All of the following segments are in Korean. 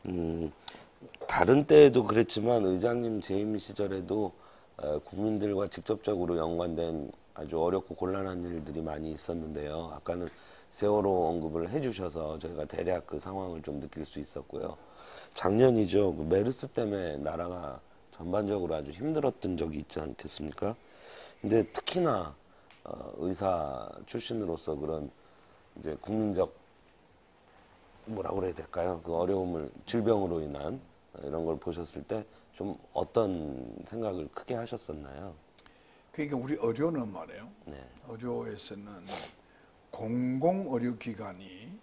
음, 다른 때에도 그랬지만 의장님 재임 시절에도 국민들과 직접적으로 연관된 아주 어렵고 곤란한 일들이 많이 있었는데요. 아까는 세월호 언급을 해주셔서 저희가 대략 그 상황을 좀 느낄 수 있었고요. 작년이죠. 그 메르스 때문에 나라가 전반적으로 아주 힘들었던 적이 있지 않겠습니까? 근데 특히나 의사 출신으로서 그런 이제 국민적 뭐라고 그래야 될까요? 그 어려움을 질병으로 인한 이런 걸 보셨을 때 좀 어떤 생각을 크게 하셨었나요? 그러니까 우리 의료는 말이에요. 네, 의료에서는 공공의료기관이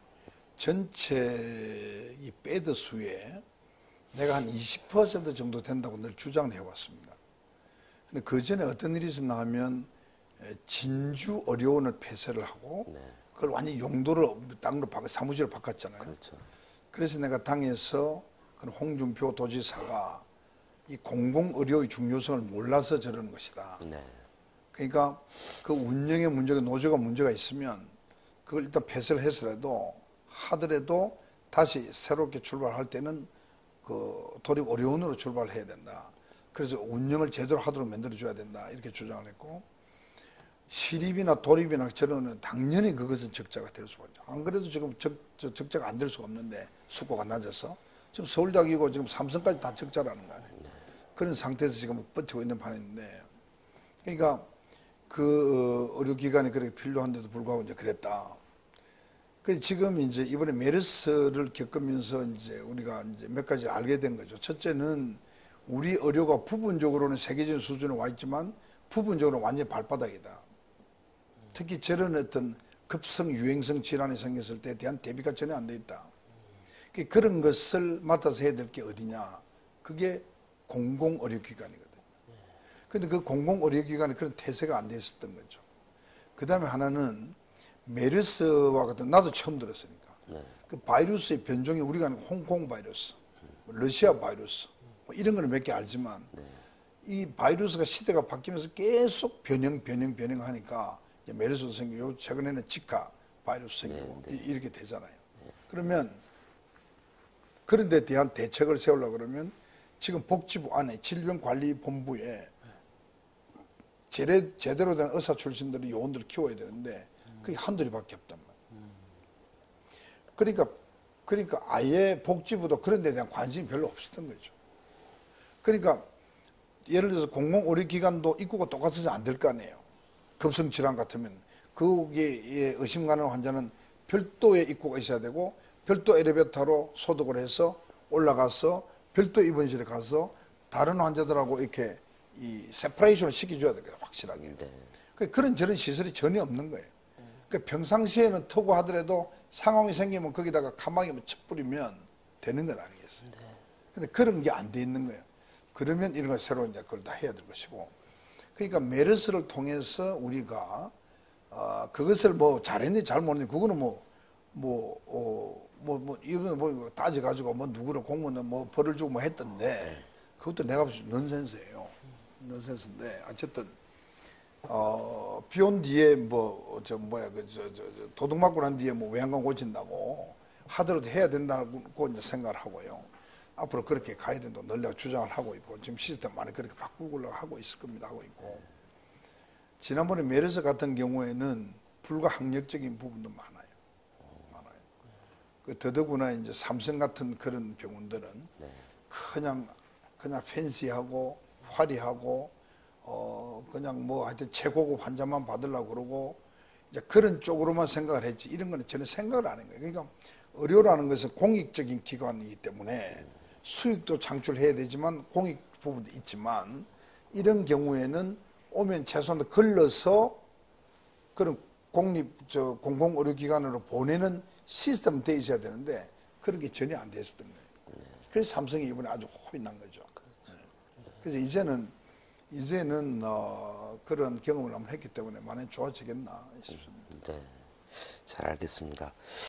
전체 이 베드 수에 내가 한 20% 정도 된다고 늘 주장을 해왔습니다. 근데 그 전에 어떤 일이 있었나 하면 진주 의료원을 폐쇄를 하고 네, 그걸 완전히 용도를 땅으로 사무실을 바꿨잖아요. 그렇죠. 그래서 내가 당에서 그 홍준표 도지사가 이 공공의료의 중요성을 몰라서 저러는 것이다. 네, 그러니까 그 운영의 문제가 노조가 문제가 있으면 그걸 일단 폐쇄를 해서라도 하더라도 다시 새롭게 출발할 때는 그 도립 의료원으로 출발을 해야 된다. 그래서 운영을 제대로 하도록 만들어줘야 된다. 이렇게 주장을 했고 시립이나 도립이나 저런 당연히 그것은 적자가 될 수가 있죠. 안 그래도 지금 적자가 안 될 수가 없는데 수고가 낮아서 지금 서울대학이고 지금 삼성까지 다 적자라는 거 아니에요. 그런 상태에서 지금 버티고 있는 판인데 그러니까 그 의료기관이 그렇게 필요한데도 불구하고 이제 그랬다. 그래서 지금 이제 이번에 메르스를 겪으면서 이제 우리가 이제 몇 가지 알게 된 거죠. 첫째는 우리 의료가 부분적으로는 세계적인 수준에 와 있지만 부분적으로 완전히 발바닥이다. 특히 저런 어떤 급성 유행성 질환이 생겼을 때에 대한 대비가 전혀 안 돼 있다. 그런 것을 맡아서 해야 될 게 어디냐. 그게 공공의료기관이거든요. 그런데 그 공공의료기관에 그런 태세가 안 돼 있었던 거죠. 그 다음에 하나는 메르스와 같은, 나도 처음 들었으니까. 네, 그 바이러스의 변종이 우리가 아는 홍콩 바이러스, 러시아 바이러스, 뭐 이런 거는 몇 개 알지만 이 바이러스가 시대가 바뀌면서 계속 변형하니까 메르스도 생기고 최근에는 지카 바이러스 생기고 이렇게 되잖아요. 그러면 그런 데 대한 대책을 세우려고 그러면 지금 복지부 안에 질병관리본부에 제대로 된 의사 출신들이 요원들을 키워야 되는데 그게 한둘이밖에 없단 말이에요. 그러니까 아예 복지부도 그런 데 대한 관심이 별로 없었던 거죠. 그러니까 예를 들어서 공공의료기관도 입구가 똑같아서 안 될 거 아니에요. 급성질환 같으면 거기에 의심 가능한 환자는 별도의 입구가 있어야 되고 별도 엘리베이터로 소독을 해서 올라가서 별도 입원실에 가서 다른 환자들하고 이렇게 이 세퍼레이션을 시켜줘야 되거든요. 확실하게. 네, 그런 저런 시설이 전혀 없는 거예요. 그러니까 평상시에는 터고 하더라도 상황이 생기면 거기다가 가망이면 쳐 뿌리면 되는 건 아니겠어요. 근데 그런 게 안 돼 있는 거예요. 그러면 이런 걸 새로 이제 그걸 다 해야 될 것이고. 그러니까 메르스를 통해서 우리가 그것을 뭐 잘했는지 잘못했는지 그거는 이거는 뭐 따져가지고 뭐 누구를 공무원 뭐 벌을 주고 뭐 했던데 그것도 내가 봤을 때 넌센스예요. 넌센스인데 어쨌든 비온 뒤에 도둑 맞고 난 뒤에 뭐 외양간 고친다고 하더라도 해야 된다고 이제 생각을 하고요. 앞으로 그렇게 가야 된다고 늘 내가 주장을 하고 있고 지금 시스템 많이 그렇게 바꾸려고 하고 있을 겁니다. 하고 있고 지난번에 메르스 같은 경우에는 불가항력적인 부분도 많아요. 많아요. 그 더더구나 이제 삼성 같은 그런 병원들은 그냥 팬시하고 화려하고 그냥 뭐 하여튼 최고급 환자만 받으려고 그러고 이제 그런 쪽으로만 생각을 했지 이런 거는 전혀 생각을 안 한 거예요. 그러니까 의료라는 것은 공익적인 기관이기 때문에 수익도 창출해야 되지만 공익 부분도 있지만 이런 경우에는 오면 최소한 걸러서 그런 공공의료기관으로 보내는 시스템 돼 있어야 되는데 그런 게 전혀 안 됐었던 거예요. 그래서 삼성이 이번에 아주 혼이 난 거죠. 그래서 이제는 그런 경험을 한번 했기 때문에 많이 좋아지겠나 싶습니다. 네, 잘 알겠습니다.